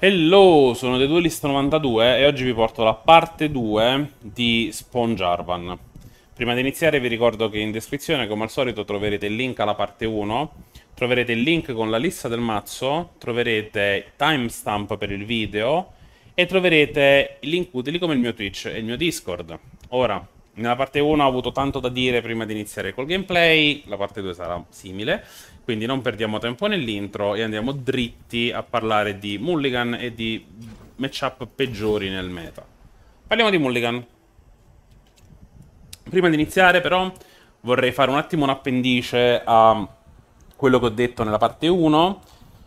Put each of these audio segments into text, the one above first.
Hello, sono The Duelist92 e oggi vi porto la parte 2 di Spawn Jarvan. Prima di iniziare vi ricordo che in descrizione, come al solito, troverete il link alla parte 1, troverete il link con la lista del mazzo, troverete timestamp per il video e troverete i link utili come il mio Twitch e il mio Discord. Ora, nella parte 1 ho avuto tanto da dire prima di iniziare col gameplay, la parte 2 sarà simile. Quindi non perdiamo tempo nell'intro e andiamo dritti a parlare di Mulligan e di matchup peggiori nel meta. Parliamo di Mulligan. Prima di iniziare, però, vorrei fare un attimo un appendice a quello che ho detto nella parte 1.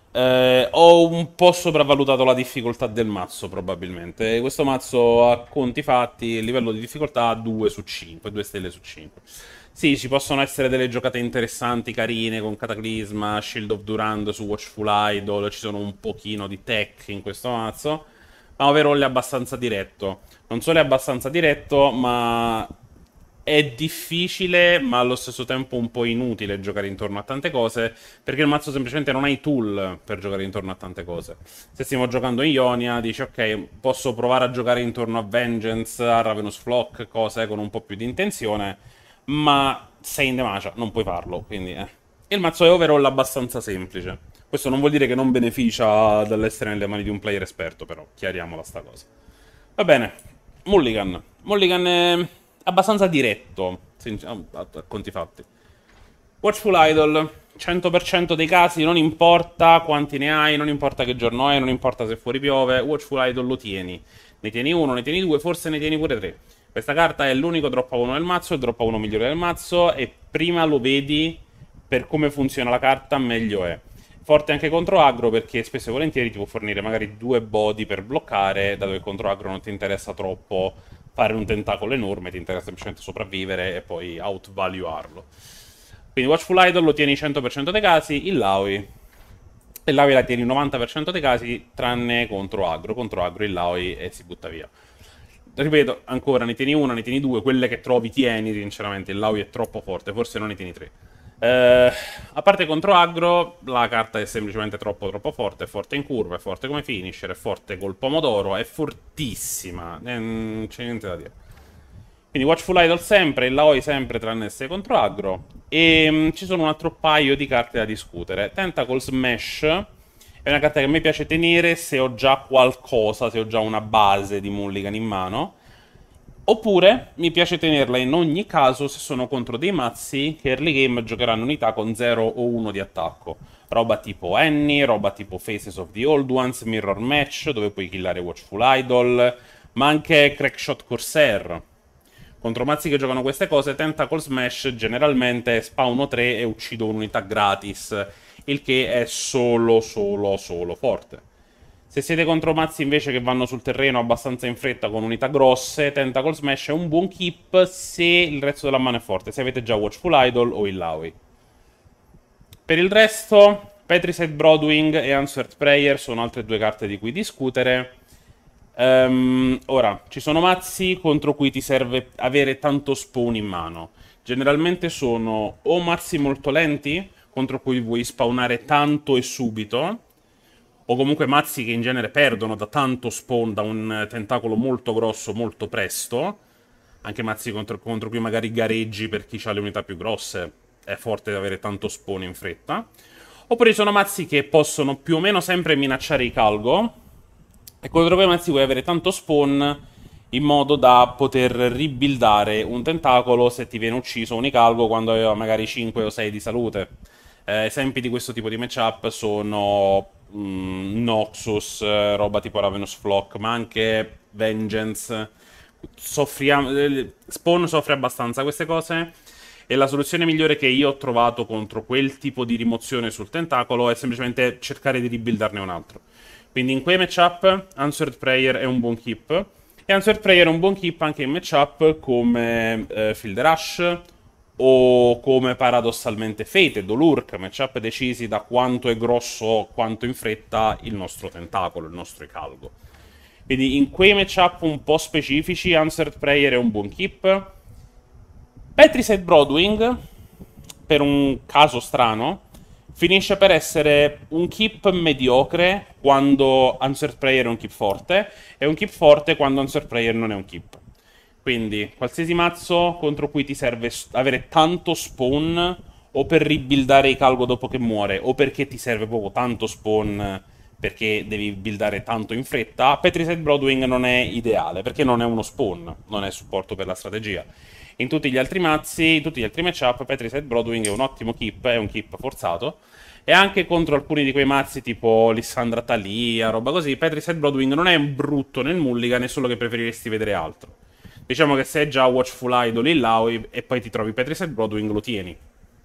Ho un po' sopravvalutato la difficoltà del mazzo, probabilmente. Questo mazzo, a conti fatti, il livello di difficoltà 2 su 5, 2 stelle su 5. Sì, ci possono essere delle giocate interessanti, carine, con Cataclisma, Shield of Durand su Watchful Idol, ci sono un pochino di tech in questo mazzo, ma overall è abbastanza diretto. Non solo è abbastanza diretto, ma è difficile, ma allo stesso tempo un po' inutile giocare intorno a tante cose, perché il mazzo semplicemente non ha i tool per giocare intorno a tante cose. Se stiamo giocando in Ionia, dici ok, posso provare a giocare intorno a Vengeance, a Ravenous Flock, cose con un po' più di intenzione, ma sei in Demacia, non puoi farlo, quindi. Il mazzo è overall abbastanza semplice. Questo non vuol dire che non beneficia dall'essere nelle mani di un player esperto, però chiariamola sta cosa. Va bene, Mulligan. Mulligan è abbastanza diretto, a conti fatti. Watchful Idol, 100% dei casi, non importa quanti ne hai, non importa che giorno è, non importa se fuori piove, Watchful Idol lo tieni. Ne tieni uno, ne tieni due, forse ne tieni pure tre. Questa carta è l'unico drop a 1 del mazzo, il drop a 1 migliore del mazzo, e prima lo vedi per come funziona la carta, meglio è. Forte anche contro aggro, perché spesso e volentieri ti può fornire magari due body per bloccare, dato che contro aggro non ti interessa troppo fare un tentacolo enorme, ti interessa semplicemente sopravvivere e poi outvaluarlo. Quindi Watchful Idol lo tieni 100% dei casi, il Laoi. Il Laoi la tieni 90% dei casi, tranne contro aggro. Contro aggro il Laoi e si butta via. Ripeto, ancora, ne tieni una, ne tieni due, quelle che trovi tieni, sinceramente, il Laoi è troppo forte, forse non ne tieni tre. A parte contro aggro, la carta è semplicemente troppo forte, è forte in curva, è forte come finisher, è forte col pomodoro, è fortissima, non c'è niente da dire. Quindi Watchful Idol sempre, il Laoi sempre tranne essere contro aggro. E ci sono un altro paio di carte da discutere. Tentacle Smash è una carta che a me piace tenere se ho già qualcosa, se ho già una base di Mulligan in mano. Oppure mi piace tenerla in ogni caso se sono contro dei mazzi che early game giocheranno unità con 0 o 1 di attacco. Roba tipo Annie, roba tipo Faces of the Old Ones, Mirror Match, dove puoi killare Watchful Idol, ma anche Crackshot Corsair. Contro mazzi che giocano queste cose, Tentacle Smash generalmente spawno 3 e uccido un'unità gratis, il che è solo forte. Se siete contro mazzi invece che vanno sul terreno abbastanza in fretta con unità grosse, Tentacle Smash è un buon keep se il resto della mano è forte, se avete già Watchful Idol o il Laoi. Per il resto, Petricide Broodwing e Answered Prayer sono altre due carte di cui discutere. Ora, ci sono mazzi contro cui ti serve avere tanto spawn in mano. Generalmente sono o mazzi molto lenti, contro cui vuoi spawnare tanto e subito, o comunque mazzi che in genere perdono da tanto spawn, da un tentacolo molto grosso molto presto. Anche mazzi contro cui magari gareggi per chi ha le unità più grosse. È forte da avere tanto spawn in fretta. Oppure ci sono mazzi che possono più o meno sempre minacciare i Calgo, e contro quei mazzi vuoi avere tanto spawn in modo da poter ribuildare un tentacolo se ti viene ucciso un Icalgo quando aveva magari 5 o 6 di salute. Esempi di questo tipo di matchup sono Noxus, roba tipo Ravenous Flock, ma anche Vengeance. Spawn soffre abbastanza queste cose, e la soluzione migliore che io ho trovato contro quel tipo di rimozione sul tentacolo è semplicemente cercare di rebuildarne un altro. Quindi in quei matchup Answered Prayer è un buon keep, e Answered Prayer è un buon keep anche in matchup come Field Rush o come paradossalmente Fated o Lurk, matchup decisi da quanto è grosso, quanto in fretta il nostro tentacolo, il nostro Icalgo. Quindi in quei matchup un po' specifici Answered Prayer è un buon keep. Petricide Broodwing, per un caso strano, finisce per essere un keep mediocre quando Answered Prayer è un keep forte, e un keep forte quando Answered Prayer non è un keep. Quindi, qualsiasi mazzo contro cui ti serve avere tanto spawn, o per ribuildare i Calgo dopo che muore, o perché ti serve proprio tanto spawn perché devi buildare tanto in fretta, Petrified Broodwing non è ideale, perché non è uno spawn, non è supporto per la strategia. In tutti gli altri mazzi, in tutti gli altri matchup, Petrified Broodwing è un ottimo keep, è un keep forzato, e anche contro alcuni di quei mazzi tipo Lissandra Thalia, roba così, Petrified Broodwing non è brutto nel mulligan, è solo che preferiresti vedere altro. Diciamo che se è già Watchful Idol in Laoi e poi ti trovi Petrified Broodwing, lo tieni.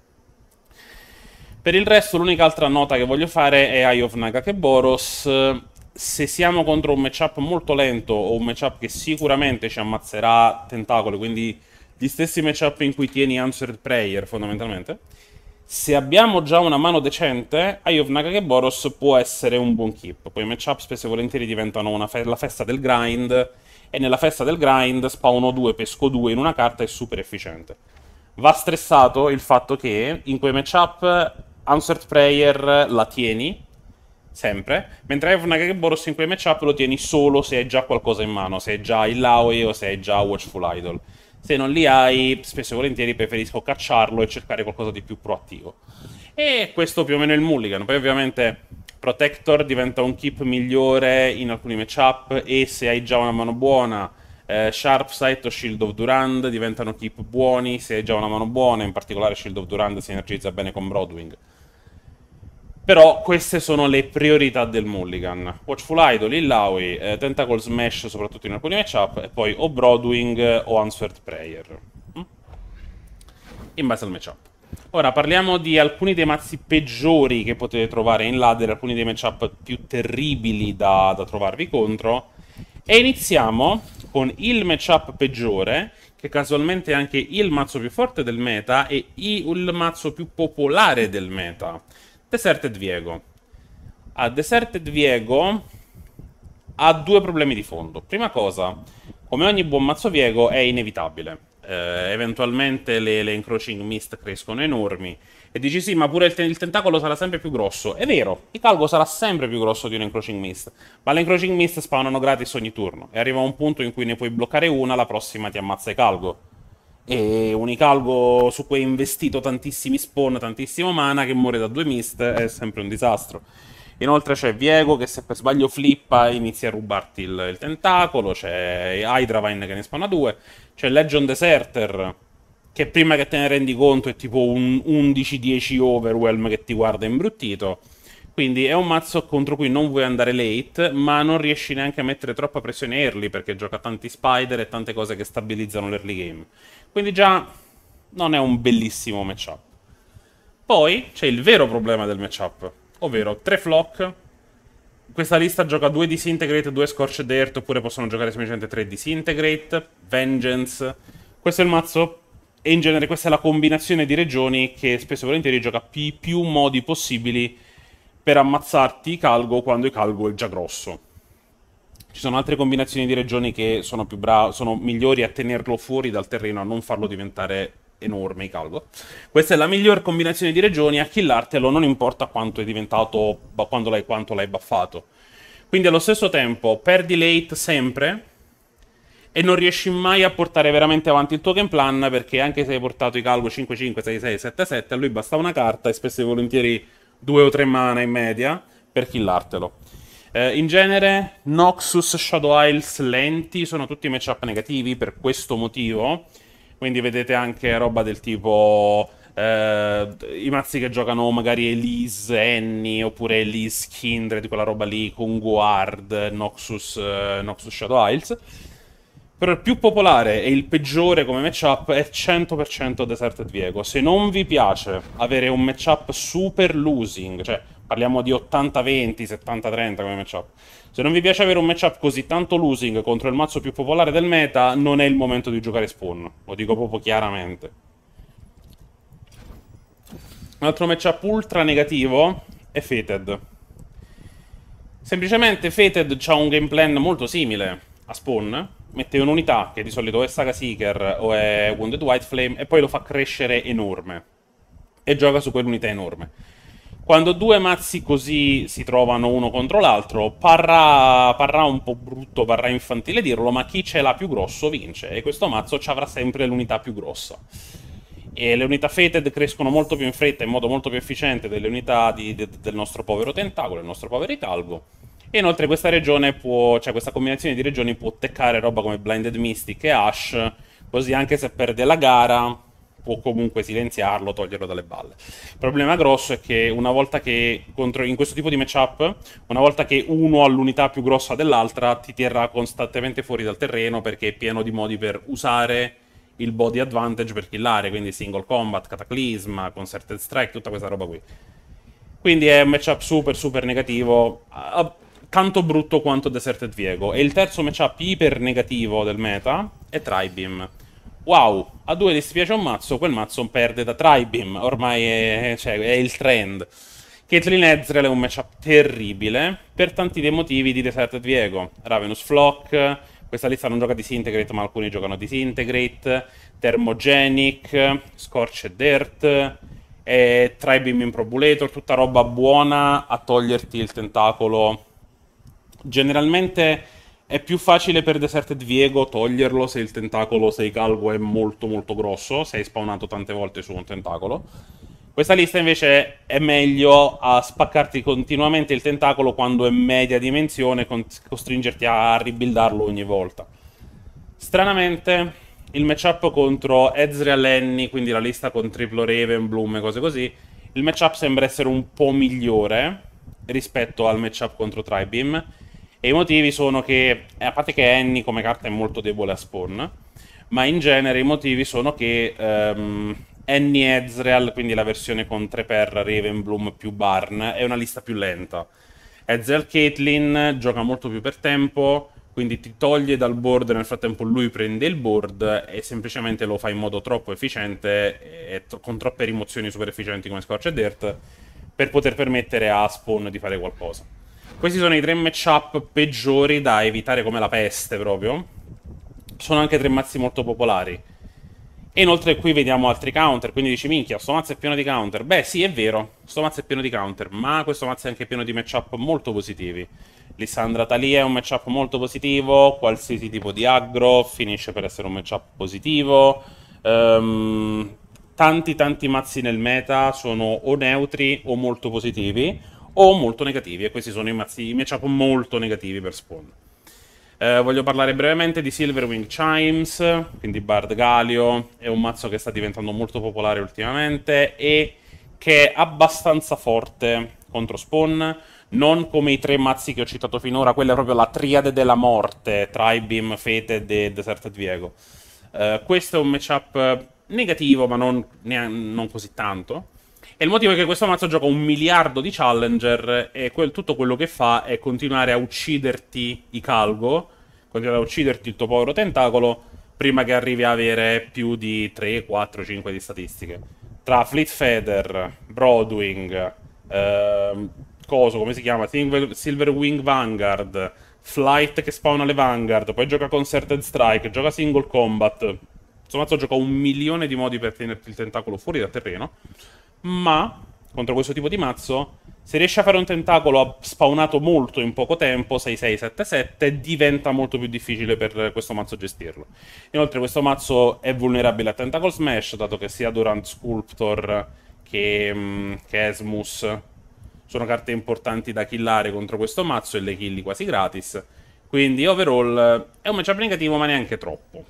Per il resto, l'unica altra nota che voglio fare è Eye of Nagakeboros. Se siamo contro un matchup molto lento o un matchup che sicuramente ci ammazzerà tentacoli, quindi gli stessi matchup in cui tieni Answered Prayer, fondamentalmente, se abbiamo già una mano decente, Eye of Nagakeboros può essere un buon keep. Poi i matchup spesso e volentieri diventano la festa del grind, e nella festa del grind spawno 2, pesco 2 in una carta, è super efficiente. Va stressato il fatto che in quei matchup Answered Prayer la tieni sempre, mentre Eye of Nagakeboros in quei matchup lo tieni solo se hai già qualcosa in mano, se hai già il Laoi o se hai già Watchful Idol. Se non li hai, spesso e volentieri preferisco cacciarlo e cercare qualcosa di più proattivo. E questo più o meno è il mulligan. Poi ovviamente Protector diventa un keep migliore in alcuni matchup, e se hai già una mano buona, Sharpsight o Shield of Durand diventano keep buoni se hai già una mano buona, in particolare Shield of Durand si energizza bene con Broodwing. Però queste sono le priorità del mulligan. Watchful Idol, Illaoi, Tentacle Smash soprattutto in alcuni matchup, e poi o Broodwing o Answered Prayer. In base al matchup. Ora parliamo di alcuni dei mazzi peggiori che potete trovare in ladder, alcuni dei matchup più terribili da trovarvi contro. E iniziamo con il matchup peggiore, che casualmente è anche il mazzo più forte del meta e il mazzo più popolare del meta. Deserted Viego. Deserted Viego ha due problemi di fondo. Prima cosa, come ogni buon mazzo Viego, è inevitabile. Eventualmente le encroaching mist crescono enormi. E dici sì, ma pure il tentacolo sarà sempre più grosso. È vero, il Calgo sarà sempre più grosso di un encroaching mist. Ma le encroaching mist spawnano gratis ogni turno. E arriva un punto in cui ne puoi bloccare una, la prossima ti ammazza i Calgo. E un Icalgo su cui hai investito tantissimi spawn, tantissimo mana, che muore da 2 mist, è sempre un disastro. Inoltre c'è Viego che se per sbaglio flippa inizia a rubarti il tentacolo, c'è Hydravine che ne spawna 2, c'è Legion Deserter che prima che te ne rendi conto è tipo un 11-10 Overwhelm che ti guarda imbruttito. Quindi è un mazzo contro cui non vuoi andare late, ma non riesci neanche a mettere troppa pressione early, perché gioca tanti spider e tante cose che stabilizzano l'early game. Quindi già non è un bellissimo matchup. Poi c'è il vero problema del matchup, ovvero 3 flock. Questa lista gioca 2 Disintegrate, 2 Scorched Earth, oppure possono giocare semplicemente 3 Disintegrate, Vengeance. Questo è il mazzo, e in genere questa è la combinazione di regioni che spesso e volentieri gioca più modi possibili per ammazzarti Calgo quando il Calgo è già grosso. Ci sono altre combinazioni di regioni che sono sono migliori a tenerlo fuori dal terreno, a non farlo diventare enorme il Calgo. Questa è la miglior combinazione di regioni, a killartelo non importa quanto è diventato, quanto l'hai buffato. Quindi allo stesso tempo perdi late sempre e non riesci mai a portare veramente avanti il tuo game plan, perché anche se hai portato i Calgo 5-5, 6-6, 7-7, a lui basta una carta e spesso e volentieri 2 o 3 mana in media per killartelo. In genere Noxus, Shadow Isles lenti sono tutti matchup negativi per questo motivo. Quindi vedete anche roba del tipo i mazzi che giocano magari Elise, Annie, oppure Elise Kindred, quella roba lì, con Guard, Noxus Shadow Isles. Però il più popolare e il peggiore come matchup è 100% Deserted Viego. Se non vi piace avere un matchup super losing, cioè parliamo di 80-20, 70-30 come matchup, se non vi piace avere un matchup così tanto losing contro il mazzo più popolare del meta, non è il momento di giocare Spawn. Lo dico proprio chiaramente. Un altro matchup ultra negativo è Fated. Semplicemente Fated ha un game plan molto simile a Spawn. Mette un'unità che di solito è Saga Seeker o è Wounded White Flame e poi lo fa crescere enorme. E gioca su quell'unità enorme. Quando due mazzi così si trovano uno contro l'altro, parrà un po' brutto, parrà infantile dirlo, ma chi ce l'ha più grosso vince. E questo mazzo ci avrà sempre l'unità più grossa. E le unità fated crescono molto più in fretta, in modo molto più efficiente delle unità del nostro povero tentacolo, del nostro povero Icalgo. E inoltre questa regione può, cioè questa combinazione di regioni può teccare roba come Blinded Mystic e Ash, così anche se perde la gara può comunque silenziarlo, toglierlo dalle balle. Il problema grosso è che una volta che in questo tipo di matchup, una volta che uno ha l'unità più grossa dell'altra, ti terrà costantemente fuori dal terreno perché è pieno di modi per usare il body advantage per killare, quindi single combat, cataclisma, concerted strike, tutta questa roba qui. Quindi è un matchup super super negativo, tanto brutto quanto Deserted Viego. E il terzo matchup iper negativo del meta è Tribeam. Wow, a due ti spiace un mazzo, quel mazzo perde da Tribeam, ormai è il trend. Caitlyn Ezreal è un matchup terribile, per tanti dei motivi di Deserted Viego. Ravenous Flock, questa lista non gioca Disintegrate, ma alcuni giocano Disintegrate, Thermogenic, Scorched Dirt, Tribeam Improbulator, tutta roba buona a toglierti il tentacolo. Generalmente è più facile per Deserted Viego toglierlo se il tentacolo, se Icalgo è molto molto grosso, se hai spawnato tante volte su un tentacolo. Questa lista invece è meglio a spaccarti continuamente il tentacolo quando è media dimensione, costringerti a ribuildarlo ogni volta. Stranamente, il matchup contro Ezreal Annie, quindi la lista con triplo Raven, Bloom e cose così, il matchup sembra essere un po' migliore rispetto al matchup contro Tribeam. E i motivi sono che, a parte che Annie come carta è molto debole a spawn, ma in genere i motivi sono che Annie Ezreal, quindi la versione con 3x Raven, Bloom più Barn, è una lista più lenta. Ezreal Caitlyn gioca molto più per tempo, quindi ti toglie dal board, nel frattempo lui prende il board e semplicemente lo fa in modo troppo efficiente e con troppe rimozioni super efficienti come Scorched Dirt per poter permettere a Spawn di fare qualcosa. Questi sono i tre matchup peggiori da evitare come la peste proprio. Sono anche tre mazzi molto popolari. E inoltre qui vediamo altri counter, quindi dici minchia, sto mazzo è pieno di counter. Beh sì, è vero, sto mazzo è pieno di counter, ma questo mazzo è anche pieno di matchup molto positivi. Lissandra Taliyah è un matchup molto positivo, qualsiasi tipo di aggro finisce per essere un matchup positivo. Tanti mazzi nel meta sono o neutri o molto positivi o molto negativi, e questi sono i matchup molto negativi per Spawn. Voglio parlare brevemente di Silverwing Chimes, quindi Bard Galio, è un mazzo che sta diventando molto popolare ultimamente e che è abbastanza forte contro Spawn, non come i tre mazzi che ho citato finora, quella è proprio la triade della morte, Tribeam, Fated e Deserted Viego. Questo è un matchup negativo, ma non così tanto. E il motivo è che questo mazzo gioca 1 miliardo di challenger e tutto quello che fa è continuare a ucciderti Icalgo, continuare a ucciderti il tuo povero tentacolo, prima che arrivi a avere più di 3, 4, 5 di statistiche. Tra Fleet Feather, Broadwing, come si chiama? Silverwing Vanguard, Flight che spawna le Vanguard, poi gioca Concerted Strike, gioca Single Combat. Questo mazzo gioca 1 milione di modi per tenerti il tentacolo fuori dal terreno. Ma, contro questo tipo di mazzo, se riesci a fare un tentacolo spawnato molto in poco tempo, 6-6-7-7, diventa molto più difficile per questo mazzo gestirlo. Inoltre questo mazzo è vulnerabile a Tentacle Smash, dato che sia Durant Sculptor che Esmus sono carte importanti da killare contro questo mazzo e le killi quasi gratis. Quindi overall è un matchup negativo, ma neanche troppo.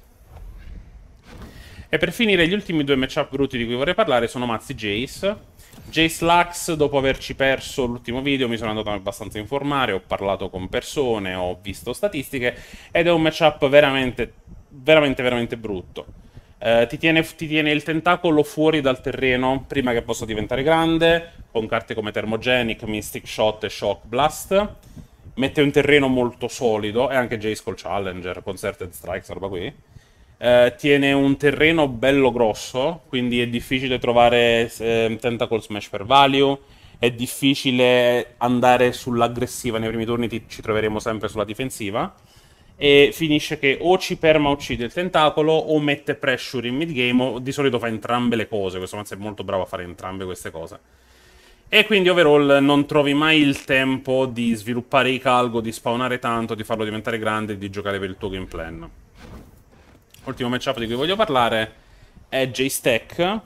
E per finire, gli ultimi due matchup brutti di cui vorrei parlare sono mazzi Jace. Jace Lux, dopo averci perso l'ultimo video, mi sono andato abbastanza a informare, ho parlato con persone, ho visto statistiche, ed è un matchup veramente brutto. Ti tiene il tentacolo fuori dal terreno prima che possa diventare grande, con carte come Thermogenic, Mystic Shot e Shock Blast. Mette un terreno molto solido, e anche Jace col Challenger, Concerted Strike, roba qui. Tiene un terreno bello grosso, quindi è difficile trovare Tentacle Smash per value, è difficile andare sull'aggressiva nei primi turni, ci troveremo sempre sulla difensiva, e finisce che o ci perma uccide il tentacolo o mette pressure in mid game, o di solito fa entrambe le cose. Questo mazzo è molto bravo a fare entrambe queste cose. E quindi overall non trovi mai il tempo di sviluppare i Calgo, di spawnare tanto, di farlo diventare grande e di giocare per il tuo game plan. L'ultimo matchup di cui voglio parlare è J-Stack.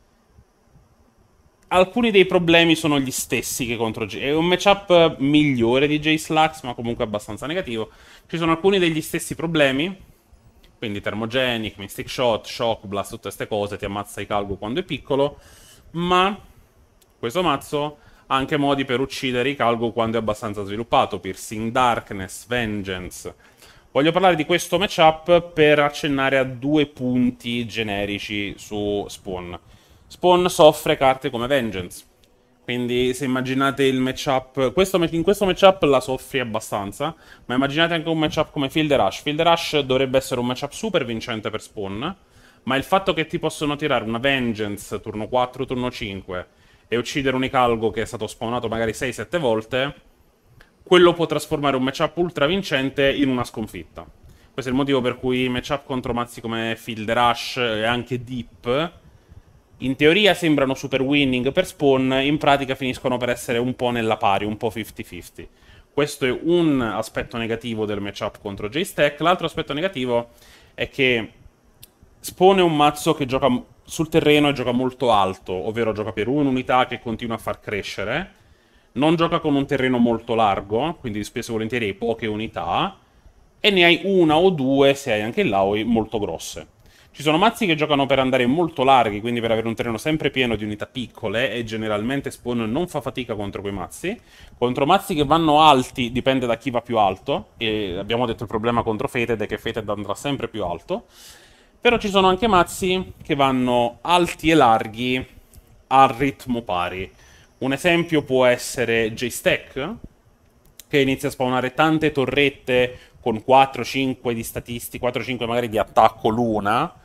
Alcuni dei problemi sono gli stessi che contro J. È un matchup migliore di J-Slax, ma comunque abbastanza negativo. Ci sono alcuni degli stessi problemi. Quindi Thermogenic, Mystic Shot, Shock Blast, tutte queste cose, ti ammazza i Calgo quando è piccolo. Ma questo mazzo ha anche modi per uccidere i Calgo quando è abbastanza sviluppato. Piercing Darkness, Vengeance. Voglio parlare di questo matchup per accennare a due punti generici su Spawn. Spawn soffre carte come Vengeance. Quindi se immaginate il matchup... in questo matchup la soffri abbastanza, ma immaginate anche un matchup come Field Rush. Field Rush dovrebbe essere un matchup super vincente per Spawn, ma il fatto che ti possono tirare una Vengeance turno 4, turno 5 e uccidere un Icalgo che è stato spawnato magari 6-7 volte, quello può trasformare un matchup ultra vincente in una sconfitta. Questo è il motivo per cui matchup contro mazzi come Field Rush e anche Deep in teoria sembrano super winning per Spawn, in pratica finiscono per essere un po' nella pari, un po' 50-50. Questo è un aspetto negativo del matchup contro J-Stack. L'altro aspetto negativo è che Spawn è un mazzo che gioca sul terreno e gioca molto alto, ovvero gioca per un'unità che continua a far crescere. Non gioca con un terreno molto largo, quindi spesso e volentieri hai poche unità, e ne hai una o due, se hai anche il Laoi, molto grosse. Ci sono mazzi che giocano per andare molto larghi, quindi per avere un terreno sempre pieno di unità piccole, e generalmente Spawn non fa fatica contro quei mazzi. Contro mazzi che vanno alti dipende da chi va più alto, e abbiamo detto il problema contro Fated è che Fated andrà sempre più alto. Però ci sono anche mazzi che vanno alti e larghi a ritmo pari. Un esempio può essere J-Stack, che inizia a spawnare tante torrette con 4-5 di statistiche, 4-5 magari di attacco l'una,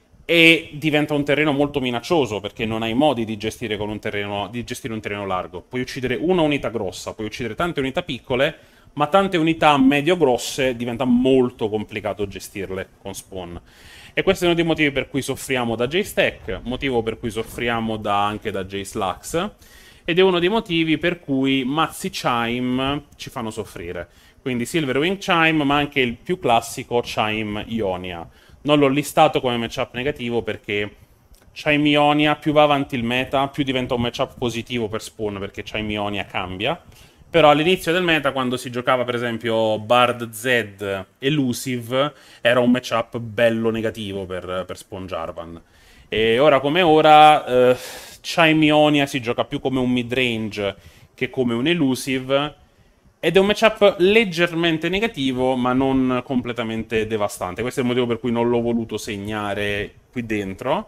e diventa un terreno molto minaccioso perché non hai modi di gestire con un terreno, di gestire un terreno largo. Puoi uccidere una unità grossa, puoi uccidere tante unità piccole, ma tante unità medio-grosse diventa molto complicato gestirle con Spawn. E questo è uno dei motivi per cui soffriamo da J-Stack, motivo per cui soffriamo anche da J-Slax, ed è uno dei motivi per cui mazzi Chime ci fanno soffrire. Quindi Silverwing Chime, ma anche il più classico Chime Ionia. Non l'ho listato come matchup negativo perché Chime Ionia, più va avanti il meta, più diventa un matchup positivo per Spawn, perché Chime Ionia cambia. Però all'inizio del meta, quando si giocava per esempio Bard Z Elusive, era un matchup bello negativo per Spawn Jarvan. E ora come ora, Chime Ionia si gioca più come un midrange che come un Elusive, ed è un matchup leggermente negativo, ma non completamente devastante. Questo è il motivo per cui non l'ho voluto segnare qui dentro.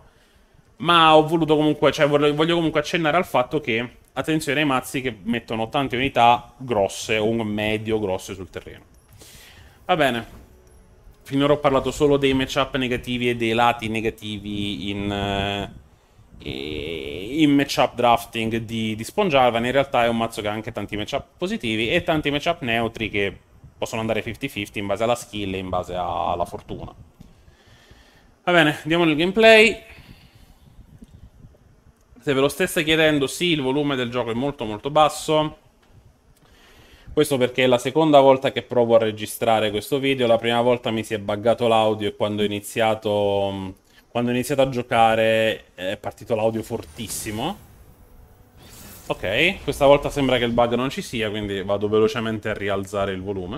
Ma ho voluto comunque, cioè voglio comunque accennare al fatto che attenzione ai mazzi che mettono tante unità grosse o medio grosse sul terreno. Va bene. Finora ho parlato solo dei matchup negativi e dei lati negativi in matchup drafting di Spawn Jarvan. In realtà è un mazzo che ha anche tanti matchup positivi e tanti matchup neutri che possono andare 50-50 in base alla skill e in base alla fortuna. Va bene, andiamo nel gameplay. Se ve lo stesse chiedendo, sì, il volume del gioco è molto molto basso. Questo perché è la seconda volta che provo a registrare questo video. La prima volta mi si è buggato l'audio e quando ho iniziato a giocare è partito l'audio fortissimo. Ok, questa volta sembra che il bug non ci sia, quindi vado velocemente a rialzare il volume.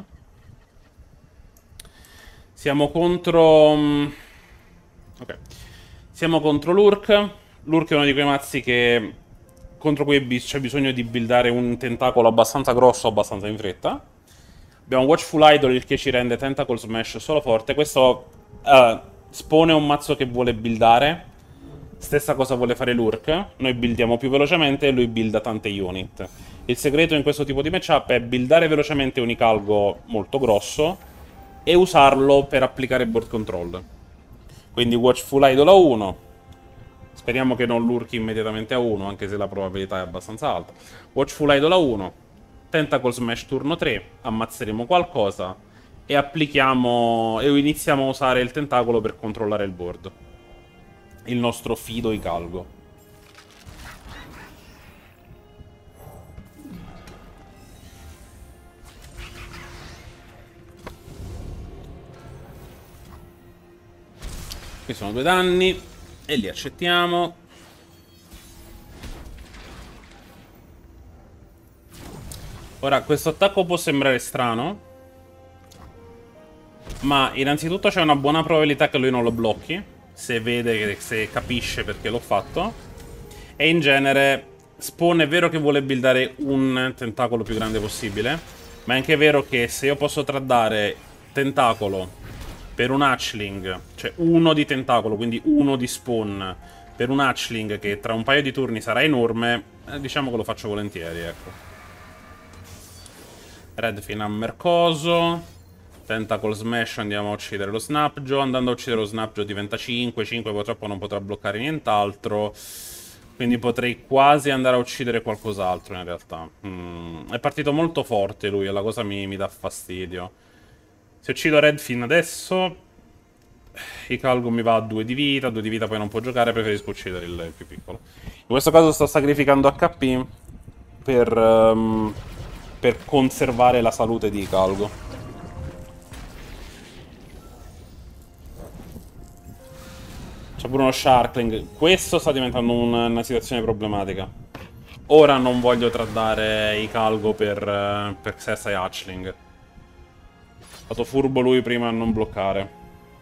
Siamo contro... Ok. Siamo contro Lurk. Lurk è uno di quei mazzi che... contro cui c'è bisogno di buildare un tentacolo abbastanza grosso, abbastanza in fretta. Abbiamo Watchful Idol, il che ci rende Tentacle Smash solo forte. Questo... Spawn è un mazzo che vuole buildare. Stessa cosa vuole fare Lurk. Noi buildiamo più velocemente e lui builda tante unit. Il segreto in questo tipo di matchup è buildare velocemente un Icalgo molto grosso e usarlo per applicare board control. Quindi Watchful Idol a 1. Speriamo che non lurchi immediatamente a 1, anche se la probabilità è abbastanza alta. Watchful Idol a 1. Tentacle Smash turno 3. Ammazzeremo qualcosa. E applichiamo... e iniziamo a usare il tentacolo per controllare il board. Il nostro fido Icalgo. Qui sono 2 danni e li accettiamo. Ora, questo attacco può sembrare strano, ma innanzitutto c'è una buona probabilità che lui non lo blocchi, se vede, se capisce perché l'ho fatto. E in genere Spawn è vero che vuole buildare un tentacolo più grande possibile, ma è anche vero che se io posso tradare tentacolo per un hatchling, cioè uno di tentacolo, quindi uno di Spawn, per un hatchling che tra un paio di turni sarà enorme, diciamo che lo faccio volentieri, ecco. Redfin Hammer coso. Tentacle Smash, andiamo a uccidere lo Snapjo. Andando a uccidere lo Snapjo diventa 5. 5 purtroppo non potrà bloccare nient'altro. Quindi potrei quasi andare a uccidere qualcos'altro in realtà. È partito molto forte lui e la cosa mi dà fastidio. Se uccido Redfin adesso, Icalgo mi va a 2 di vita. 2 di vita poi non può giocare, preferisco uccidere il più piccolo. In questo caso sto sacrificando HP per conservare la salute di Icalgo. C'è pure uno Sharkling. Questo sta diventando una situazione problematica. Ora non voglio tradare Icalgo per Xerxes e Hatchling. È stato furbo lui prima a non bloccare.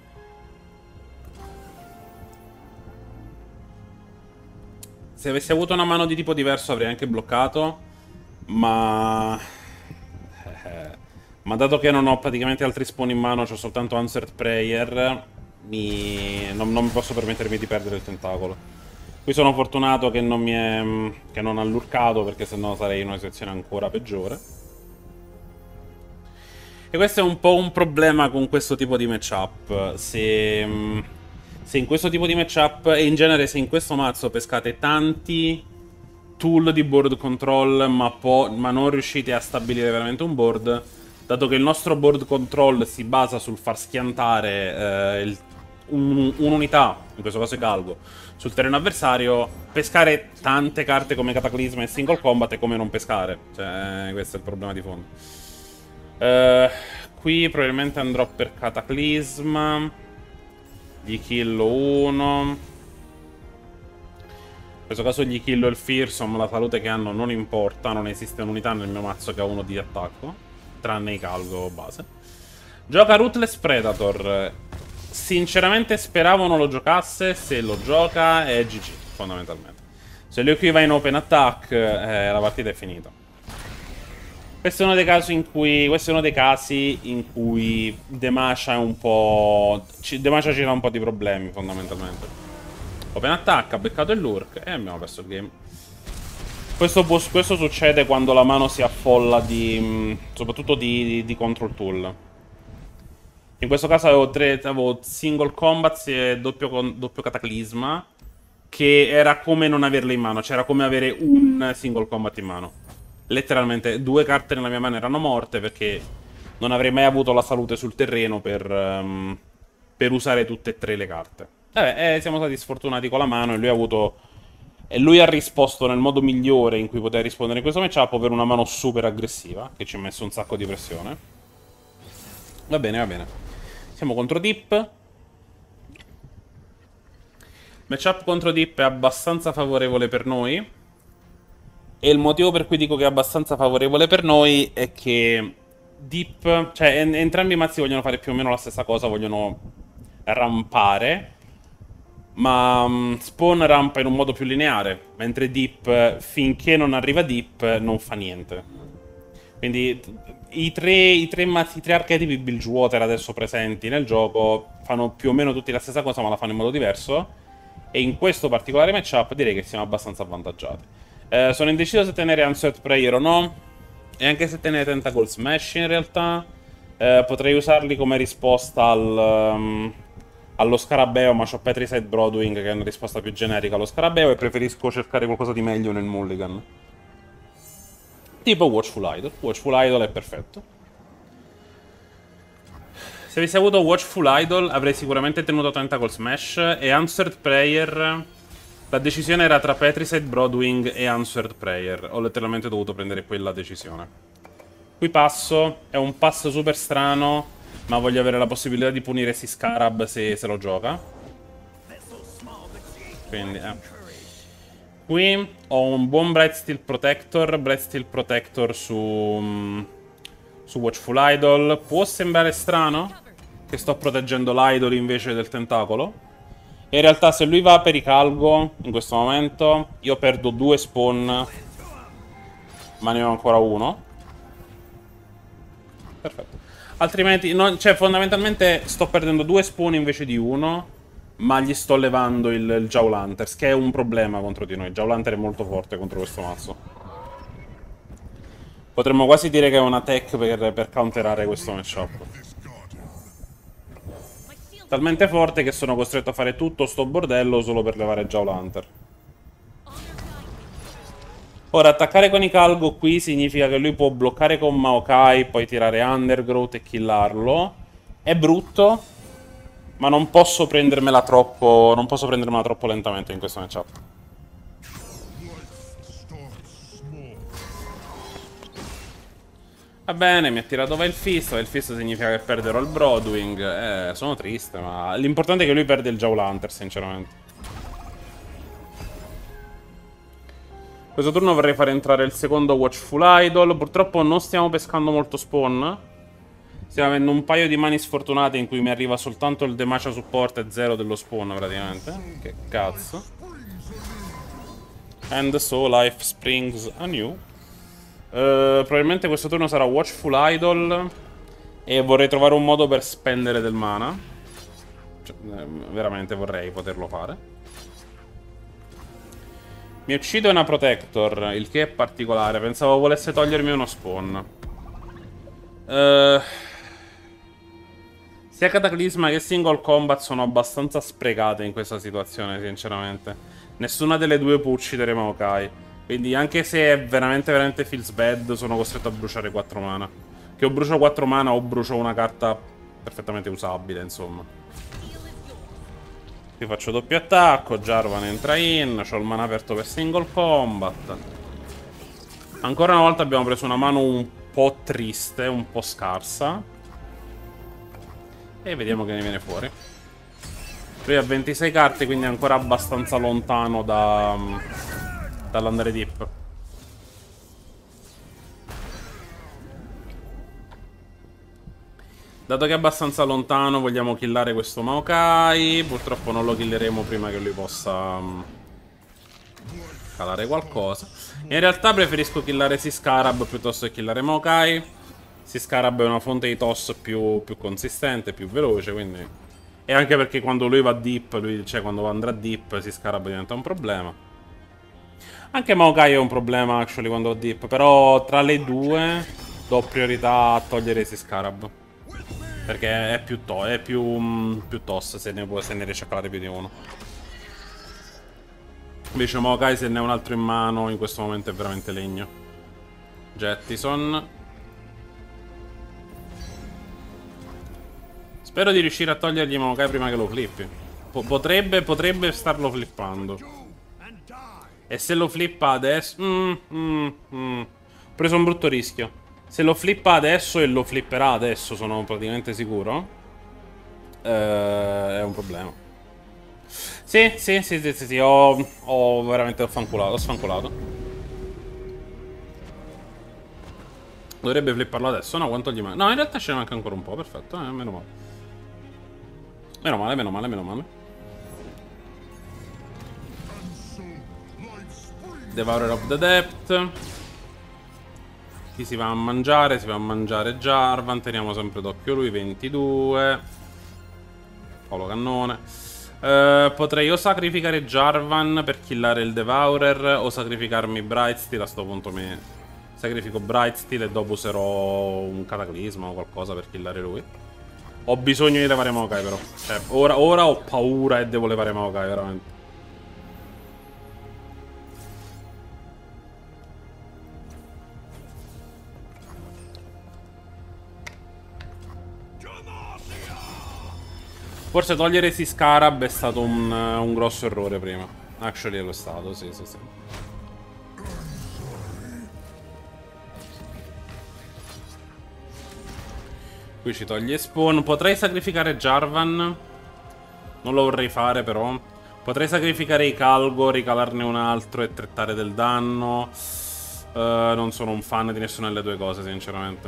Se avessi avuto una mano di tipo diverso avrei anche bloccato. Ma dato che non ho praticamente altri spawn in mano, ho soltanto Answered Prayer, non mi posso permettermi di perdere il tentacolo. Qui sono fortunato che non ha lurcato, perché sennò sarei in una situazione ancora peggiore. E questo è un po' un problema con questo tipo di matchup. Se in questo tipo di matchup, e in genere se in questo mazzo pescate tanti tool di board control, ma non riuscite a stabilire veramente un board, dato che il nostro board control si basa sul far schiantare un'unità, in questo caso Galgo, sul terreno avversario, pescare tante carte come Cataclisma e Single Combat è come non pescare. Cioè, questo è il problema di fondo. Qui probabilmente andrò per Cataclisma. Gli killo uno. In questo caso gli killo il Fearsome, la salute che hanno non importa, non esiste un'unità nel mio mazzo che ha uno di attacco, tranne i Calgo base. Gioca Ruthless Predator. Sinceramente speravo non lo giocasse, se lo gioca è GG, fondamentalmente. Se lui qui va in open attack, la partita è finita. Questo è uno dei casi in cui Demacia è un po'... Demacia ci dà un po' di problemi, fondamentalmente. Open attack, ha beccato il lurk e abbiamo perso il game. Questo succede quando la mano si affolla soprattutto di control tool. In questo caso avevo single combat e doppio cataclisma, che era come non averle in mano, cioè era come avere un single combat in mano. Letteralmente 2 carte nella mia mano erano morte perché non avrei mai avuto la salute sul terreno per usare tutte e 3 le carte. Vabbè, siamo stati sfortunati con la mano e lui ha risposto nel modo migliore in cui poteva rispondere in questo matchup, per una mano super aggressiva, che ci ha messo un sacco di pressione. Va bene, va bene. Siamo contro Deep. Matchup contro Deep è abbastanza favorevole per noi. E il motivo per cui dico che è abbastanza favorevole per noi è che Deep... Cioè, entrambi i mazzi vogliono fare più o meno la stessa cosa, vogliono rampare. Ma Spawn rampa in un modo più lineare, mentre Deep, finché non arriva Deep, non fa niente. Quindi i tre archetipi Bilgewater adesso presenti nel gioco fanno più o meno tutti la stessa cosa, ma la fanno in modo diverso. E in questo particolare matchup direi che siamo abbastanza avvantaggiati. Sono indeciso se tenere Answered Prayer o no, e anche se tenere Tentacle Smash in realtà. Potrei usarli come risposta allo Scarabeo, ma c'ho Petricide Broodwing che è una risposta più generica allo Scarabeo e preferisco cercare qualcosa di meglio nel Mulligan. Tipo Watchful Idol. Watchful Idol è perfetto. Se avessi avuto Watchful Idol avrei sicuramente tenuto Tentacle Smash, e Answered Prayer... La decisione era tra Petricide Broodwing e Answered Prayer. Ho letteralmente dovuto prendere quella decisione. Qui passo, è un passo super strano, ma voglio avere la possibilità di punire Scarab se lo gioca. quindi qui ho un buon Brightsteel Protector su Watchful Idol. Può sembrare strano che sto proteggendo l'idol invece del tentacolo. E in realtà se lui va per i Calgo in questo momento, io perdo 2 spawn, ma ne ho ancora uno. Perfetto. Altrimenti, cioè fondamentalmente sto perdendo 2 spawn invece di uno, ma gli sto levando il Jawlanters, che è un problema contro di noi. Jawlanter è molto forte contro questo mazzo. Potremmo quasi dire che è una tech per counterare questo matchup. Talmente forte che sono costretto a fare tutto sto bordello solo per levare Jawlanter. Ora, attaccare con i Calgo qui significa che lui può bloccare con Maokai, poi tirare Undergrowth e killarlo. È brutto, ma non posso prendermela troppo. Non posso prendermela troppo lentamente in questo matchup. Va bene, mi ha tirato Veilfist. Veilfist significa che perderò il Broodwing. Sono triste, ma l'importante è che lui perde il Jawlunter, sinceramente. Questo turno vorrei fare entrare il secondo Watchful Idol. Purtroppo non stiamo pescando molto spawn. Stiamo avendo un paio di mani sfortunate in cui mi arriva soltanto il Demacia Support e 0 dello spawn, praticamente. Che cazzo. And so life springs anew. Probabilmente questo turno sarà Watchful Idol. E vorrei trovare un modo per spendere del mana. Cioè, veramente vorrei poterlo fare. Mi uccide una Protector, il che è particolare. Pensavo volesse togliermi uno spawn. Sia Cataclisma che Single Combat sono abbastanza sprecate in questa situazione, sinceramente. Nessuna delle due può uccidere Maokai. Quindi anche se è veramente feels bad, sono costretto a bruciare 4 mana. Che o brucio 4 mana o brucio una carta perfettamente usabile, insomma. Qui faccio doppio attacco, Jarvan entra in, c'ho il mana aperto per Single Combat. Ancora una volta abbiamo preso una mano un po' triste, un po' scarsa. E vediamo che ne viene fuori. Lui ha 26 carte, quindi è ancora abbastanza lontano dall'andare deep. Dato che è abbastanza lontano, vogliamo killare questo Maokai. Purtroppo non lo killeremo prima che lui possa calare qualcosa. In realtà preferisco killare Siscarab piuttosto che killare Maokai. Siscarab è una fonte di toss più consistente, più veloce, quindi... E anche perché quando lui va deep, cioè quando andrà deep, Siscarab diventa un problema. Anche Maokai è un problema, actually, quando va deep. Però tra le due do priorità a togliere Siscarab. Perché è più toss se ne riesce a calare più di uno. Invece Maokai, se ne ha un altro in mano, in questo momento è veramente legno. Jettison. Spero di riuscire a togliergli Maokai prima che lo flippi. Potrebbe starlo flippando. E se lo flippa adesso... Ho preso un brutto rischio. Se lo flippa adesso e lo flipperà adesso, sono praticamente sicuro. È un problema. Sì, ho veramente sfanculato. Dovrebbe flipparlo adesso, no? Quanto gli manca? No, in realtà ce ne manca ancora un po', perfetto, meno male. Meno male. Devourer of the Depth. Chi si va a mangiare? Si va a mangiare Jarvan. Teniamo sempre d'occhio lui, 22. Polo cannone. Potrei o sacrificare Jarvan per killare il Devourer o sacrificarmi Brightsteel. A sto punto mi sacrifico Brightsteel e dopo userò un Cataclisma o qualcosa per killare lui. Ho bisogno di levare Maokai però. Cioè, ora ho paura e devo levare Maokai, veramente. Forse togliere Siscarab è stato un grosso errore prima. Actually lo è stato, sì. Qui ci toglie spawn. Potrei sacrificare Jarvan. Non lo vorrei fare però. Potrei sacrificare i Calgo, ricalarne un altro e trettare del danno. Non sono un fan di nessuna delle due cose, sinceramente.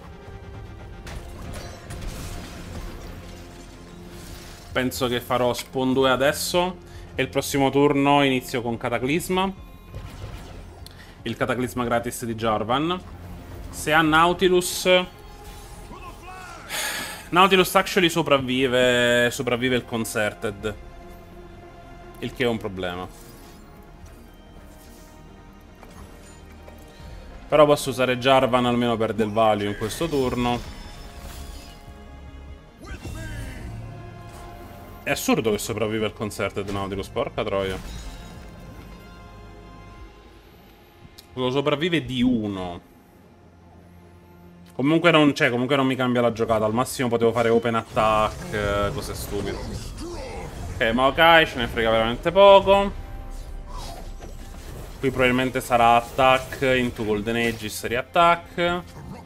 Penso che farò Spawn 2 adesso. E il prossimo turno inizio con Cataclisma. Il Cataclisma gratis di Jarvan. Se ha Nautilus... Nautilus actually sopravvive il Concerted. Il che è un problema. Però posso usare Jarvan almeno per del value in questo turno. È assurdo che sopravvive il Concerted Nautilus, porca troia. Lo sopravvive di 1. Comunque non mi cambia la giocata. Al massimo potevo fare open attack, cose stupide. Ok, Maokai ce ne frega veramente poco. Qui probabilmente sarà attack into Golden Aegis, re-attack.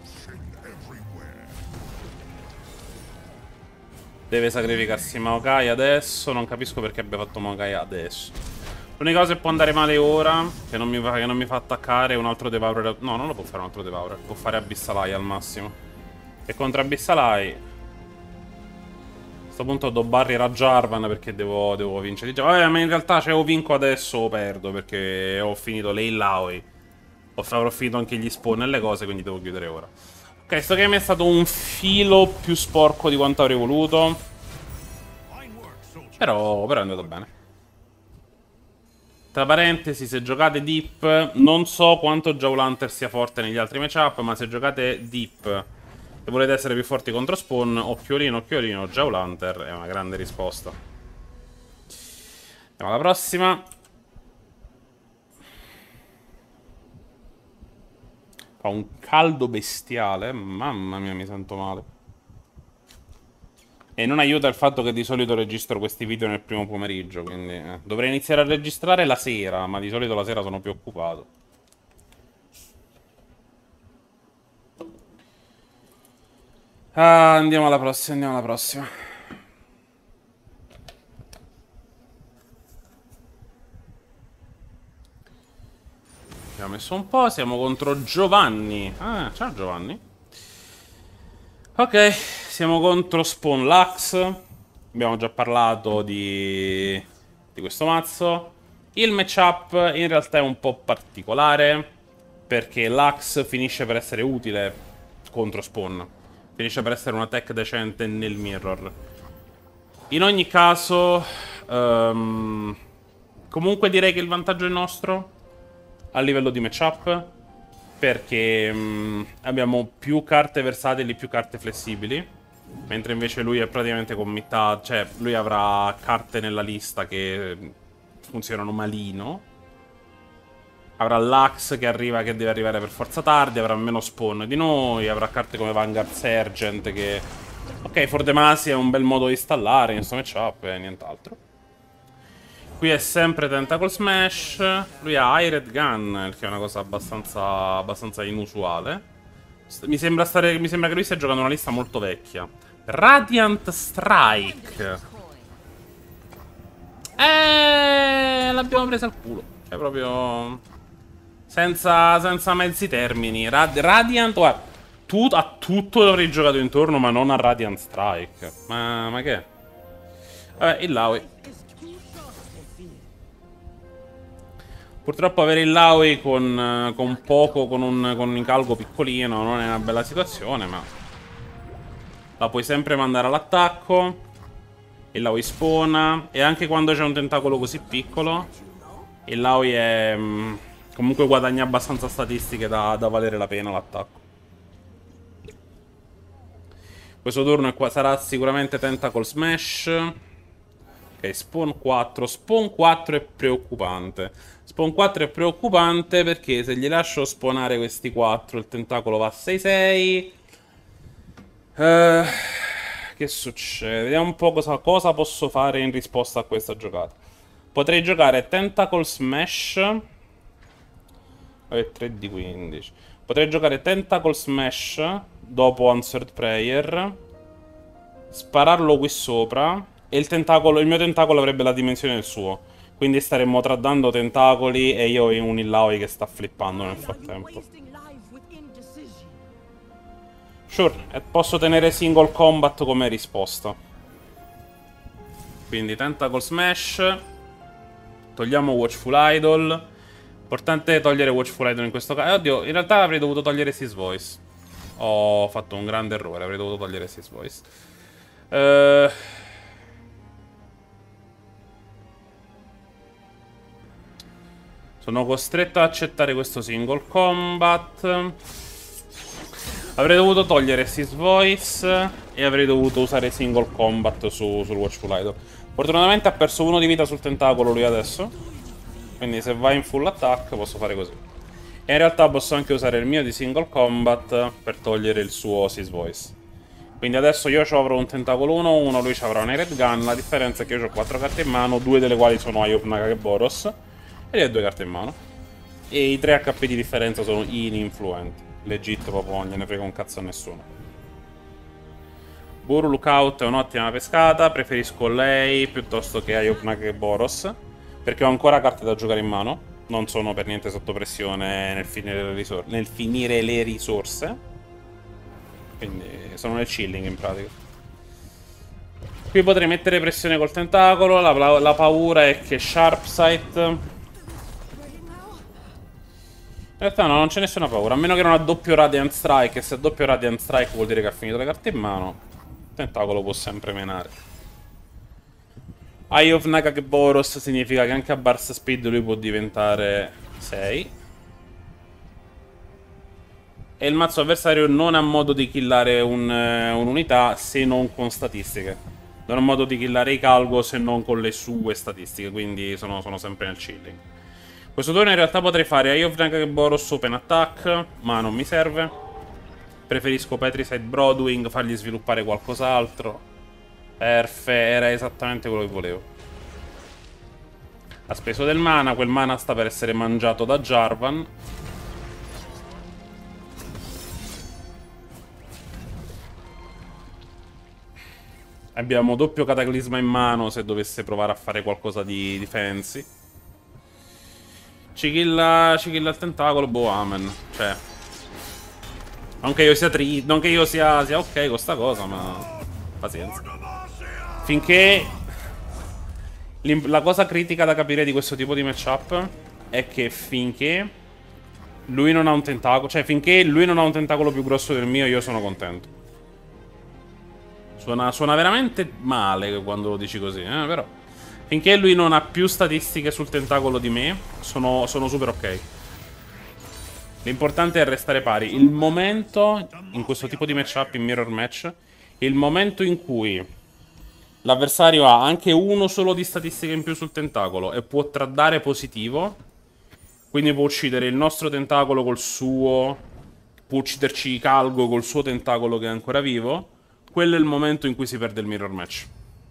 Deve sacrificarsi Maokai adesso. Non capisco perché abbia fatto Maokai adesso. L'unica cosa che può andare male ora, che non mi fa attaccare, è un altro Devourer. No, non lo può fare un altro Devourer. Può fare Abyssalai al massimo. E contro Abyssalai... A questo punto do barrier a Jarvan perché devo vincere. Vabbè, ma in realtà o vinco adesso o perdo perché ho finito le Illaoi. Avrò finito anche gli spawn e le cose, quindi devo chiudere ora. Ok, sto game è stato un filo più sporco di quanto avrei voluto. Però è andato bene. Tra parentesi, se giocate Deep, non so quanto Jawlunter sia forte negli altri matchup, ma se giocate Deep e volete essere più forti contro Spawn, occhiolino, occhiolino, Jawlunter è una grande risposta. Andiamo alla prossima. Fa un caldo bestiale, mamma mia, mi sento male. E non aiuta il fatto che di solito registro questi video nel primo pomeriggio, quindi dovrei iniziare a registrare la sera, ma di solito la sera sono più occupato. Ah, andiamo alla prossima, andiamo alla prossima. Abbiamo messo un po', siamo contro Giovanni. Ah, ciao Giovanni. Ok, siamo contro Spawn Lux. Abbiamo già parlato di questo mazzo. Il matchup in realtà è un po' particolare, perché Lux finisce per essere utile contro Spawn. Finisce per essere una tech decente nel mirror. In ogni caso, comunque direi che il vantaggio è nostro a livello di matchup, perché abbiamo più carte versatili, più carte flessibili, mentre invece lui è praticamente committato, cioè lui avrà carte nella lista che funzionano malino. Avrà Lux che deve arrivare per forza tardi, avrà meno spawn di noi, avrà carte come Vanguard Sergeant che... Ok, For Demacia è un bel modo di installare in questo matchup e nient'altro. Qui è sempre Tentacle Smash. Lui ha Hired Gun, il che è una cosa abbastanza inusuale. Mi sembra che lui stia giocando una lista molto vecchia. Radiant Strike. L'abbiamo presa al culo. Cioè proprio... Senza mezzi termini. Radiant... Guarda, a tutto l'avrei giocato intorno, ma non a Radiant Strike. Ma che è? Vabbè, il Laui. Purtroppo avere il Laui con un incalco piccolino non è una bella situazione, ma la puoi sempre mandare all'attacco. Il Laui spawna. E anche quando c'è un tentacolo così piccolo, il Laui è... comunque guadagna abbastanza statistiche da valere la pena l'attacco. Questo turno sarà sicuramente Tentacle Smash. Ok, Spawn 4. Spawn 4 è preoccupante. Spawn 4 è preoccupante perché se gli lascio spawnare questi 4, il tentacolo va a 6-6. Che succede? Vediamo un po' cosa posso fare in risposta a questa giocata. Potrei giocare Tentacle Smash. E 3 di 15. Potrei giocare Tentacle Smash dopo Answered Prayer. Spararlo qui sopra. E il mio tentacolo avrebbe la dimensione del suo. Quindi staremmo tradando tentacoli e io ho un Illaoi che sta flippando nel frattempo. Sure, e posso tenere single combat come risposta. Quindi Tentacle Smash. Togliamo Watchful Idol. Importante togliere Watchful Idol in questo caso. Oddio, in realtà avrei dovuto togliere Seize Voice. Ho fatto un grande errore, avrei dovuto togliere Seize Voice. Sono costretto ad accettare questo single combat. Avrei dovuto togliere Seize Voice e avrei dovuto usare single combat sul Watchful Idol. Fortunatamente ha perso 1 di vita sul tentacolo lui adesso. Quindi se va in full attack posso fare così. E in realtà posso anche usare il mio di single combat per togliere il suo Seize Voice. Quindi adesso io avrò un tentacolo 1-1, lui avrà una Red Gun. La differenza è che io ho 4 carte in mano, 2 delle quali sono Eye of Nagakeboros. E io ho 2 carte in mano. E i 3 HP di differenza sono ininfluenti. Legit proprio, non gliene frega un cazzo a nessuno. Buru Lookout è un'ottima pescata. Preferisco lei piuttosto che Eye of Nagakeboros, perché ho ancora carte da giocare in mano. Non sono per niente sotto pressione nel finire le risorse. Quindi sono nel chilling in pratica. Qui potrei mettere pressione col tentacolo. La paura è che Sharpsight... In realtà no, non c'è nessuna paura. A meno che non ha doppio Radiant Strike. E se ha doppio Radiant Strike vuol dire che ha finito le carte in mano. Il tentacolo può sempre menare. Eye of Nagakeboros significa che anche a burst speed lui può diventare 6. E il mazzo avversario non ha modo di killare un'unità se non con statistiche. Non ha modo di killare i Calgo se non con le sue statistiche. Quindi sono sempre nel chilling. Questo turno in realtà potrei fare Eye of Nagakeboros Open Attack, ma non mi serve. Preferisco Petricide Broodwing, fargli sviluppare qualcos'altro. Era esattamente quello che volevo. Ha speso del mana, quel mana sta per essere mangiato da Jarvan. Abbiamo doppio cataclisma in mano se dovesse provare a fare qualcosa di fancy. Ci killa il tentacolo, boh, amen. Cioè, non che io sia ok con sta cosa, ma pazienza. Finché la cosa critica da capire di questo tipo di matchup è che finché lui non ha un tentacolo, cioè finché lui non ha un tentacolo più grosso del mio, io sono contento. Suona veramente male quando lo dici così, però finché lui non ha più statistiche sul tentacolo di me, sono super ok. L'importante è restare pari. Il momento, in questo tipo di matchup, in mirror match, il momento in cui l'avversario ha anche uno solo di statistiche in più sul tentacolo e può tradare positivo, quindi può uccidere il nostro tentacolo col suo, può ucciderci Calgo col suo tentacolo che è ancora vivo, quello è il momento in cui si perde il mirror match.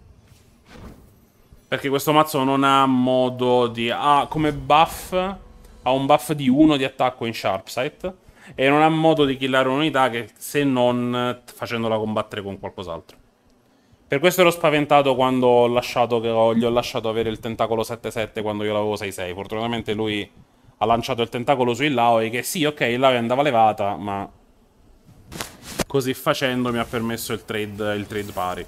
Perché questo mazzo non ha modo di... come buff, ha un buff di 1 di attacco in Sharpsight e non ha modo di killare un'unità che se non facendola combattere con qualcos'altro. Per questo ero spaventato quando gli ho lasciato avere il tentacolo 7-7 quando io l'avevo 6-6. Fortunatamente lui ha lanciato il tentacolo su Illaoi, che sì, ok, Illaoi andava levata, ma così facendo mi ha permesso il trade pari.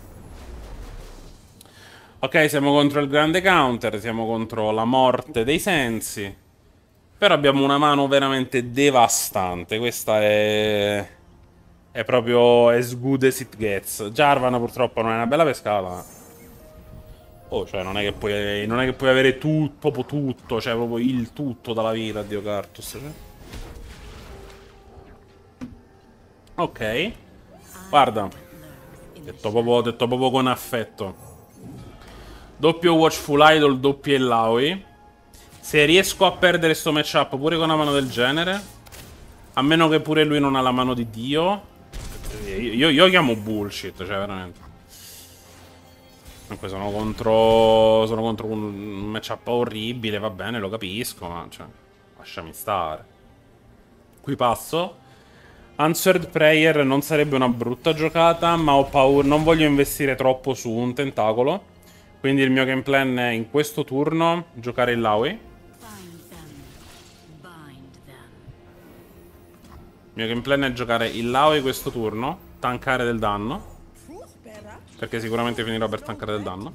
Ok, siamo contro il grande counter, siamo contro la morte dei sensi. Però abbiamo una mano veramente devastante. Questa è proprio as good as it gets. Jarvan purtroppo non è una bella pescata. Oh, cioè non è che puoi avere proprio tutto, cioè proprio il tutto dalla vita, Dio Cartus. Cioè. Ok. Guarda. Detto proprio con affetto. Doppio Watchful Idol, doppio Illaoi. Se riesco a perdere sto matchup pure con una mano del genere, a meno che pure lui non ha la mano di Dio, io chiamo bullshit, cioè veramente. Comunque sono contro un matchup orribile, va bene, lo capisco, ma cioè, lasciami stare. Qui passo. Answered Prayer non sarebbe una brutta giocata, ma ho paura, non voglio investire troppo su un tentacolo. Quindi il mio game plan è in questo turno giocare il Laui. Il mio game plan è giocare il Laui questo turno, tankare del danno. Perché sicuramente finirò per tankare del danno.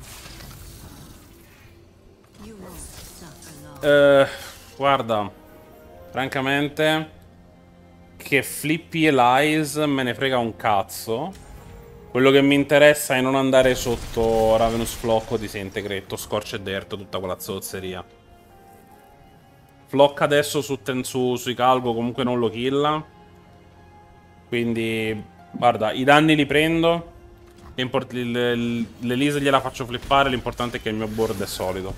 Guarda, francamente, che Flippy e Lies me ne frega un cazzo. Quello che mi interessa è non andare sotto Ravenous Flock o Disintegrate o Scorched Earth, tutta quella zozzeria. Flock adesso sui Calgo comunque non lo killa. Quindi, guarda, i danni li prendo. L'Elise gliela faccio flippare, l'importante è che il mio board è solido.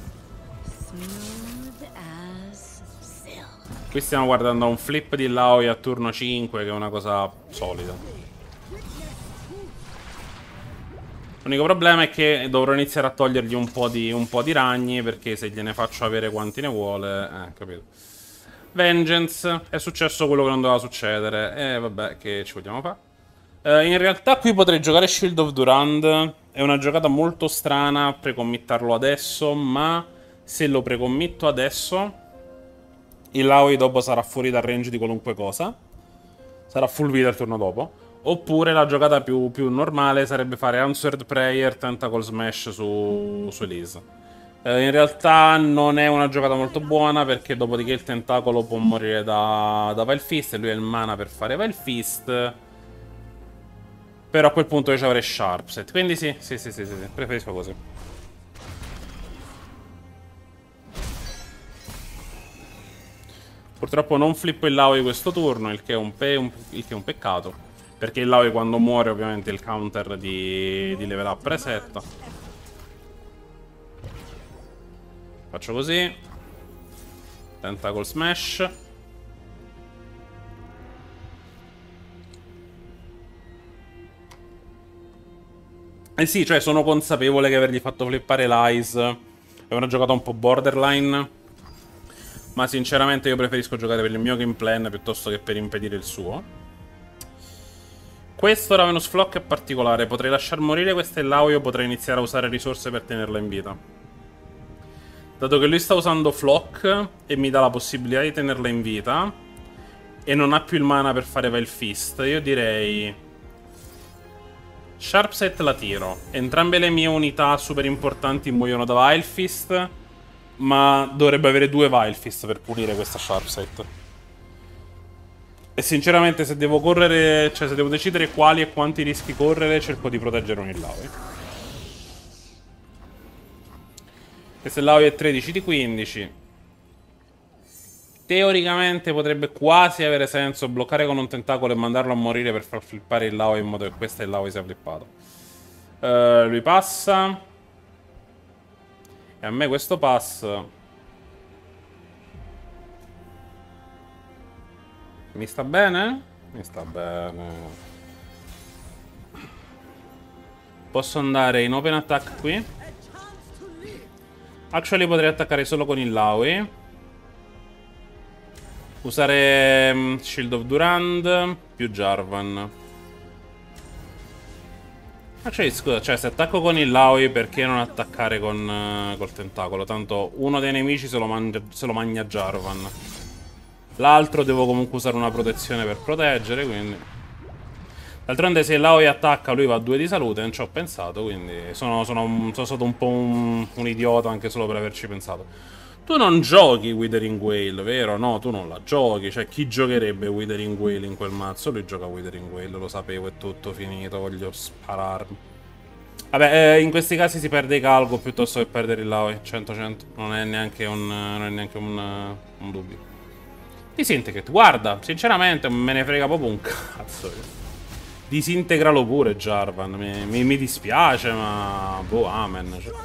Qui stiamo guardando un flip di Laoi a turno 5, che è una cosa solida. L'unico problema è che dovrò iniziare a togliergli un po' di ragni, perché se gliene faccio avere quanti ne vuole... capito. Vengeance, è successo quello che non doveva succedere. Vabbè, che ci vogliamo fare? In realtà qui potrei giocare Shield of Durand. È una giocata molto strana precommittarlo adesso, ma se lo precommitto adesso il Laoi dopo sarà fuori dal range di qualunque cosa. Sarà full vita il turno dopo. Oppure la giocata più normale sarebbe fare Answered Prayer, Tentacle Smash su Elise. In realtà non è una giocata molto buona, perché dopodiché il tentacolo può morire da Vile Fist e lui ha il mana per fare Vile Fist. Però a quel punto io ci avrei Sharpset. Quindi sì, preferisco così. Purtroppo non flippo il Laoi questo turno, il che è un peccato. Perché il Laoi quando muore ovviamente il counter di level up resetta. Faccio così. Tentacle Smash. Eh sì, cioè sono consapevole che avergli fatto flippare l'Ice è una giocata un po' borderline, ma sinceramente io preferisco giocare per il mio game plan piuttosto che per impedire il suo. Questo Ravenous Flock è particolare, potrei lasciar morire questa e Laoi o potrei iniziare a usare risorse per tenerla in vita. Dato che lui sta usando Flock e mi dà la possibilità di tenerla in vita e non ha più il mana per fare Vile Fist, io direi... Sharpset la tiro. Entrambe le mie unità super importanti muoiono da Vile Fist, ma dovrebbe avere 2 Vile Fist per pulire questa Sharpset. E sinceramente se devo correre, cioè se devo decidere quali e quanti rischi correre, cerco di proteggere un Illaoi. E se Illaoi è 13 di 15, teoricamente potrebbe quasi avere senso bloccare con un tentacolo e mandarlo a morire per far flippare il Laoi in modo che questa Laoi sia flippato. Lui passa. E a me questo pass mi sta bene? Mi sta bene. Posso andare in open attack qui. Actually potrei attaccare solo con il Laoi. Usare Shield of Durand più Jarvan. Actually, scusa, cioè se attacco con il Laoi, perché non attaccare col tentacolo? Tanto uno dei nemici se lo magna Jarvan. L'altro devo comunque usare una protezione per proteggere, quindi... D'altronde se Laoi attacca lui va a 2 di salute, non ci ho pensato, quindi sono stato un po' un idiota anche solo per averci pensato. Tu non giochi Withering Wail, vero? No, tu non la giochi. Cioè, chi giocherebbe Withering Wail in quel mazzo? Lui gioca Withering Wail, lo sapevo, è tutto finito, voglio spararmi. Vabbè, in questi casi si perde i Calgo piuttosto che perdere il Laoi, 100-100. Non è neanche un dubbio. Disintegrate, guarda, sinceramente me ne frega proprio un cazzo. Disintegralo pure, Jarvan, mi dispiace, ma... Boh, amen, cioè.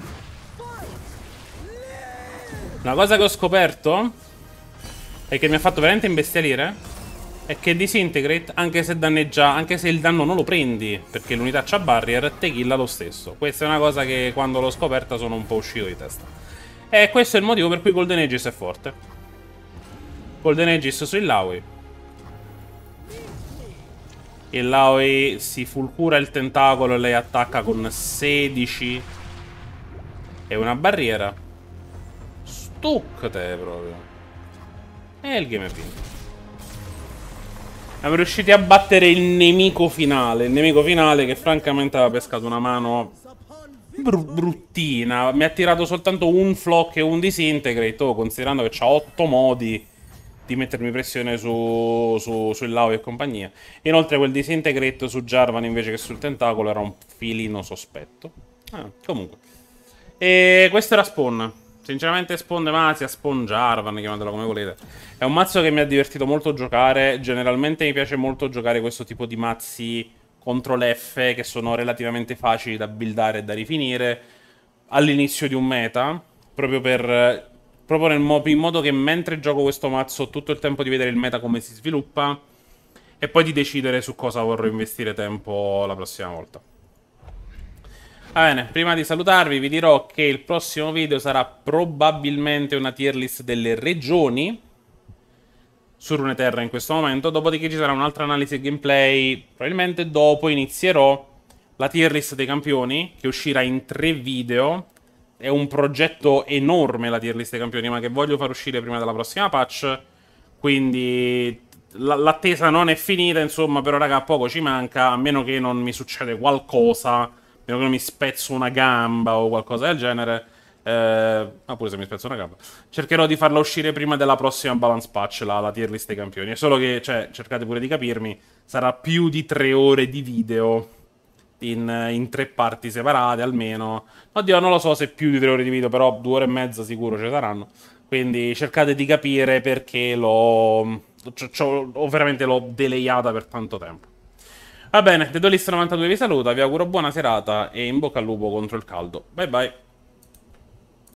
Una cosa che ho scoperto e che mi ha fatto veramente imbestialire è che Disintegrate, anche se danneggia, anche se il danno non lo prendi perché l'unità c'ha barrier, te killa lo stesso. Questa è una cosa che quando l'ho scoperta sono un po' uscito di testa. E questo è il motivo per cui Golden Aegis è forte. Golden Aegis su Illaoi. Illaoi si fulcura il tentacolo e lei attacca con 16 E una barriera. Stuccate proprio. E il game è vinto. Siamo riusciti a battere il nemico finale. Il nemico finale che francamente aveva pescato una mano bruttina. Mi ha tirato soltanto un flock e un disintegrate. Oh, considerando che c'ha 8 modi di mettermi pressione sul Lao e compagnia. Inoltre quel disintegrate su Jarvan invece che sul tentacolo era un filino sospetto. Comunque. E questo era Spawn. Sinceramente Spawn Demacia, Spawn Jarvan, chiamatelo come volete. È un mazzo che mi ha divertito molto giocare. Generalmente mi piace molto giocare questo tipo di mazzi contro l'F, che sono relativamente facili da buildare e da rifinire all'inizio di un meta, proprio per proporre in modo che mentre gioco questo mazzo ho tutto il tempo di vedere il meta come si sviluppa e poi di decidere su cosa vorrò investire tempo la prossima volta. Va bene, prima di salutarvi vi dirò che il prossimo video sarà probabilmente una tier list delle regioni su Runeterra in questo momento, dopodiché ci sarà un'altra analisi gameplay, probabilmente dopo inizierò la tier list dei campioni, che uscirà in 3 video. È un progetto enorme la tier list dei campioni, ma che voglio far uscire prima della prossima patch, quindi l'attesa non è finita, insomma, però raga, poco ci manca, a meno che non mi succede qualcosa, a meno che non mi spezzo una gamba o qualcosa del genere. Pure se mi spezzo una gamba. Cercherò di farla uscire prima della prossima balance patch, la tier list dei campioni. È solo che, cioè, cercate pure di capirmi, sarà più di 3 ore di video in 3 parti separate almeno. Oddio, non lo so se più di 3 ore di video, però 2 ore e mezza sicuro ci saranno. Quindi cercate di capire perché veramente l'ho delayata per tanto tempo. Va bene, Dedolist92 vi saluta, vi auguro buona serata e in bocca al lupo contro il caldo. Bye bye.